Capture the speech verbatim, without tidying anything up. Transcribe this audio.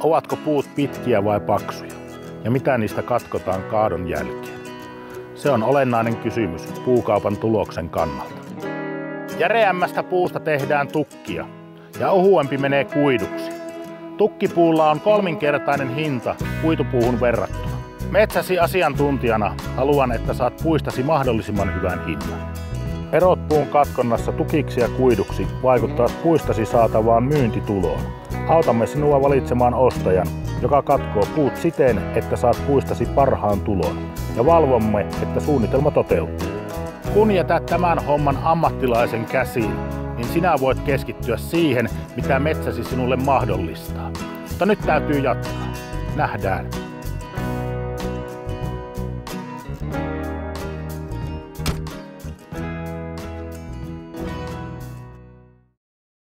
Ovatko puut pitkiä vai paksuja? Ja mitä niistä katkotaan kaadon jälkeen? Se on olennainen kysymys puukaupan tuloksen kannalta. Järeämmästä puusta tehdään tukkia ja ohuempi menee kuiduksi. Tukkipuulla on kolminkertainen hinta kuitupuuhun verrattuna. Metsäsi asiantuntijana haluan, että saat puistasi mahdollisimman hyvän hinnan. Erot puun katkonnassa tukiksi ja kuiduksi vaikuttavat puistasi saatavaan myyntituloon. Autamme sinua valitsemaan ostajan, joka katkoo puut siten, että saat puistasi parhaan tulon, ja valvomme, että suunnitelma toteutuu. Kun jätät tämän homman ammattilaisen käsiin, niin sinä voit keskittyä siihen, mitä metsäsi sinulle mahdollistaa. Mutta nyt täytyy jatkaa. Nähdään.